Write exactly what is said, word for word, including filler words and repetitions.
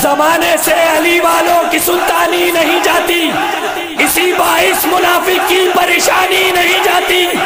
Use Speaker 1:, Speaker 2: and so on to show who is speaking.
Speaker 1: जमाने से अली वालों की सुल्तानी नहीं जाती, इसी बाइस मुनाफिक की परेशानी नहीं जाती।